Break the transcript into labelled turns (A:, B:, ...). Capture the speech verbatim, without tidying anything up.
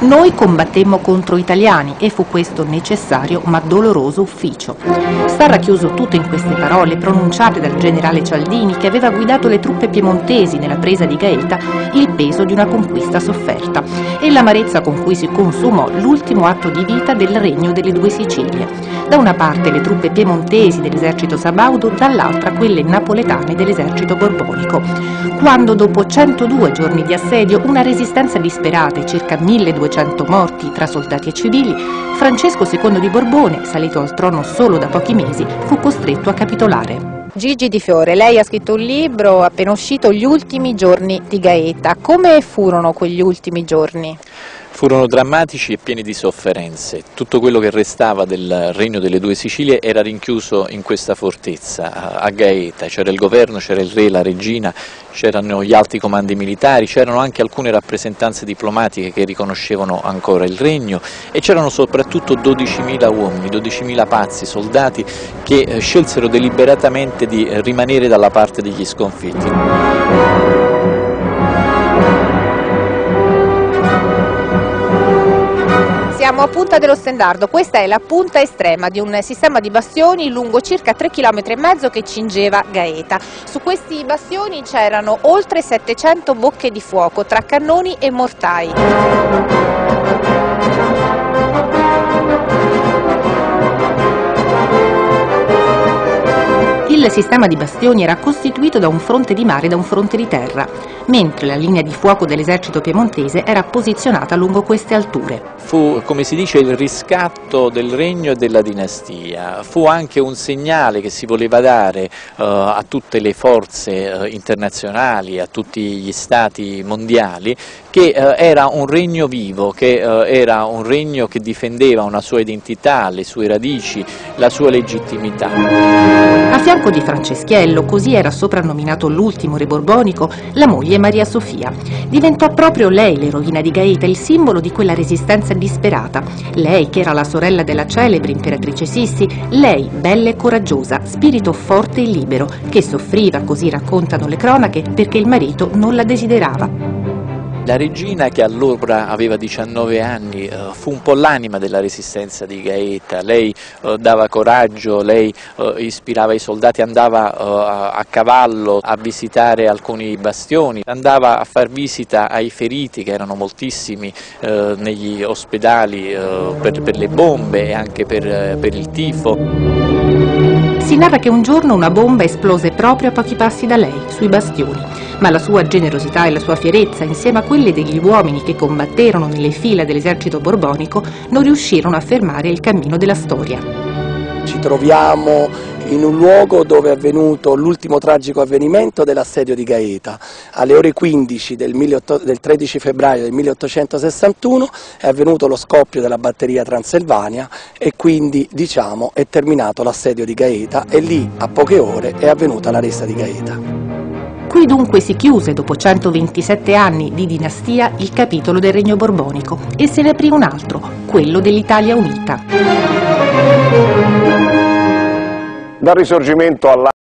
A: Noi combattemmo contro italiani e fu questo necessario ma doloroso ufficio. Sta racchiuso tutto in queste parole pronunciate dal generale Cialdini, che aveva guidato le truppe piemontesi nella presa di Gaeta, il peso di una conquista sofferta e l'amarezza con cui si consumò l'ultimo atto di vita del Regno delle Due Sicilie. Da una parte le truppe piemontesi dell'esercito sabaudo, dall'altra quelle napoletane dell'esercito borbonico. Quando dopo centodue giorni di assedio, una resistenza disperata e circa milleduecento morti tra soldati e civili, Francesco secondo di Borbone, salito al trono solo da pochi mesi, fu costretto a capitolare.
B: Gigi Di Fiore, lei ha scritto un libro appena uscito, Gli ultimi giorni di Gaeta. Come furono quegli ultimi giorni?
C: Furono drammatici e pieni di sofferenze. Tutto quello che restava del Regno delle Due Sicilie era rinchiuso in questa fortezza, a Gaeta. C'era il governo, c'era il re, la regina, c'erano gli alti comandi militari, c'erano anche alcune rappresentanze diplomatiche che riconoscevano ancora il regno e c'erano soprattutto dodicimila uomini, dodicimila pazzi, soldati che scelsero deliberatamente di rimanere dalla parte degli sconfitti.
B: Siamo a Punta dello Stendardo, questa è la punta estrema di un sistema di bastioni lungo circa tre chilometri e mezzo che cingeva Gaeta. Su questi bastioni c'erano oltre settecento bocche di fuoco tra cannoni e mortai.
A: Il sistema di bastioni era costituito da un fronte di mare e da un fronte di terra, mentre la linea di fuoco dell'esercito piemontese era posizionata lungo queste alture.
C: Fu, come si dice, il riscatto del regno e della dinastia. Fu anche un segnale che si voleva dare uh, a tutte le forze uh, internazionali, a tutti gli stati mondiali, che uh, era un regno vivo, che uh, era un regno che difendeva una sua identità, le sue radici, la sua legittimità.
A: A fianco di Franceschiello, così era soprannominato l'ultimo re borbonico, la moglie Maria Sofia. Diventò proprio lei l'eroina di Gaeta, il simbolo di quella resistenza disperata. Lei, che era la sorella della celebre imperatrice Sissi, lei, bella e coraggiosa, spirito forte e libero, che soffriva, così raccontano le cronache, perché il marito non la desiderava.
C: La regina, che allora aveva diciannove anni, fu un po' l'anima della resistenza di Gaeta. Lei dava coraggio, lei ispirava i soldati, andava a cavallo a visitare alcuni bastioni, andava a far visita ai feriti, che erano moltissimi negli ospedali per, per le bombe e anche per, per il tifo.
A: Si narra che un giorno una bomba esplose proprio a pochi passi da lei, sui bastioni, ma la sua generosità e la sua fierezza, insieme a quelle degli uomini che combatterono nelle fila dell'esercito borbonico, non riuscirono a fermare il cammino della storia.
D: Ci troviamo in un luogo dove è avvenuto l'ultimo tragico avvenimento dell'assedio di Gaeta. Alle ore quindici del, del tredici febbraio del milleottocentosessantuno è avvenuto lo scoppio della batteria Transilvania e quindi, diciamo, è terminato l'assedio di Gaeta e lì a poche ore è avvenuta la resa di Gaeta.
A: Qui dunque si chiuse, dopo centoventisette anni di dinastia, il capitolo del Regno borbonico e se ne aprì un altro, quello dell'Italia unita.
E: Dal Risorgimento alla